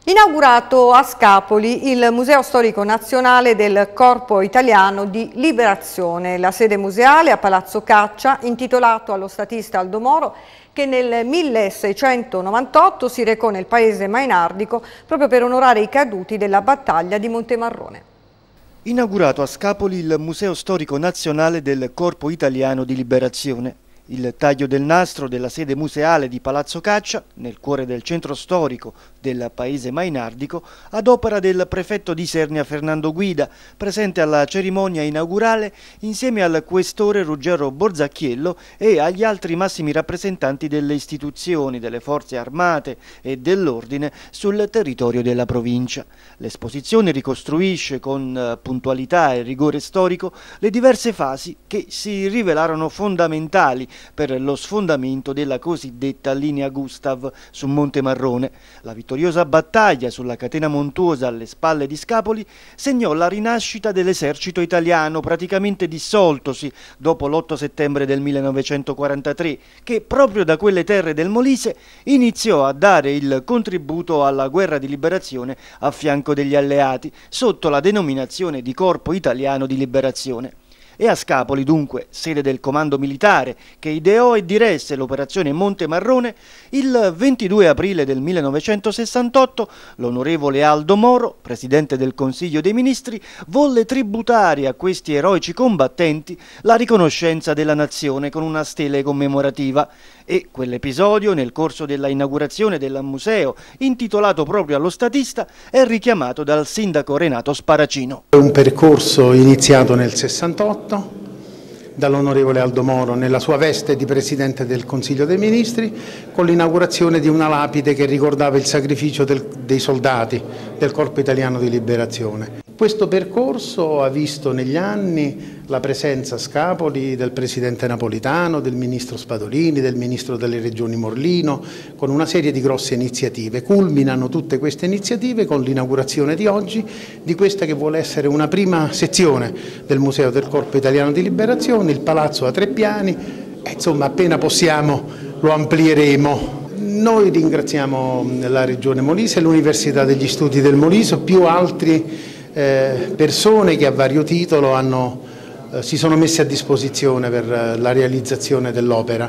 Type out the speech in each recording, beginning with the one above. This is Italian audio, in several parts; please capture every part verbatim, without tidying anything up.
Inaugurato a Scapoli il Museo Storico Nazionale del Corpo Italiano di Liberazione, la sede museale a Palazzo Caccia, intitolato allo statista Aldo Moro, che nel milleseicentonovantotto si recò nel paese mainardico proprio per onorare i caduti della battaglia di Montemarrone. Inaugurato a Scapoli il Museo Storico Nazionale del Corpo Italiano di Liberazione. Il taglio del nastro della sede museale di Palazzo Caccia, nel cuore del centro storico del paese mainardico, ad opera del prefetto di Isernia Fernando Guida, presente alla cerimonia inaugurale insieme al questore Ruggero Borzacchiello e agli altri massimi rappresentanti delle istituzioni, delle forze armate e dell'ordine sul territorio della provincia. L'esposizione ricostruisce con puntualità e rigore storico le diverse fasi che si rivelarono fondamentali per lo sfondamento della cosiddetta linea Gustav su Montemarrone. La vittoriosa battaglia sulla catena montuosa alle spalle di Scapoli segnò la rinascita dell'esercito italiano, praticamente dissoltosi dopo l'otto settembre del millenovecentoquarantatré, che proprio da quelle terre del Molise iniziò a dare il contributo alla guerra di liberazione a fianco degli alleati, sotto la denominazione di Corpo Italiano di Liberazione. E a Scapoli, dunque, sede del comando militare che ideò e diresse l'operazione Montemarrone, il ventidue aprile del millenovecentosessantotto l'onorevole Aldo Moro, presidente del Consiglio dei Ministri, volle tributare a questi eroici combattenti la riconoscenza della nazione con una stele commemorativa. E quell'episodio, nel corso della inaugurazione del museo, intitolato proprio allo statista, è richiamato dal sindaco Renato Sparacino. È un percorso iniziato nel sessantotto dall'onorevole Aldo Moro nella sua veste di Presidente del Consiglio dei Ministri, con l'inaugurazione di una lapide che ricordava il sacrificio del, dei soldati del Corpo Italiano di Liberazione. Questo percorso ha visto negli anni la presenza a Scapoli del Presidente Napolitano, del Ministro Spadolini, del Ministro delle Regioni Morlino, con una serie di grosse iniziative. Culminano tutte queste iniziative con l'inaugurazione di oggi di questa che vuole essere una prima sezione del Museo del Corpo Italiano di Liberazione, il palazzo a tre piani, e insomma appena possiamo lo amplieremo. Noi ringraziamo la Regione Molise, l'Università degli Studi del Molise, più altri Eh, persone che a vario titolo hanno, eh, si sono messe a disposizione per eh, la realizzazione dell'opera.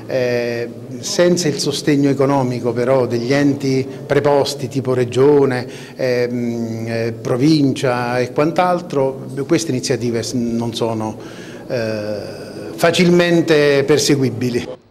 Eh, senza il sostegno economico però degli enti preposti tipo Regione, eh, eh, Provincia e quant'altro, queste iniziative non sono eh, facilmente perseguibili.